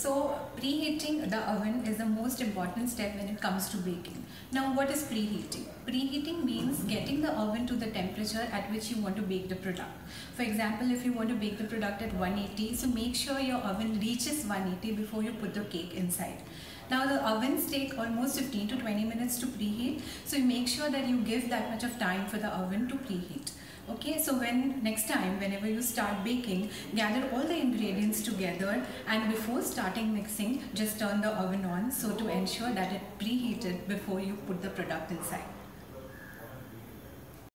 So preheating the oven is the most important step when it comes to baking. Now what is preheating? Preheating means getting the oven to the temperature at which you want to bake the product. For example, if you want to bake the product at 180, so make sure your oven reaches 180 before you put the cake inside. Now the ovens take almost 15 to 20 minutes to preheat, so you make sure that you give that much of time for the oven to preheat. Okay, so next time whenever you start baking, gather all the ingredients together, and before starting mixing, just turn the oven on so to ensure that it preheated before you put the product inside.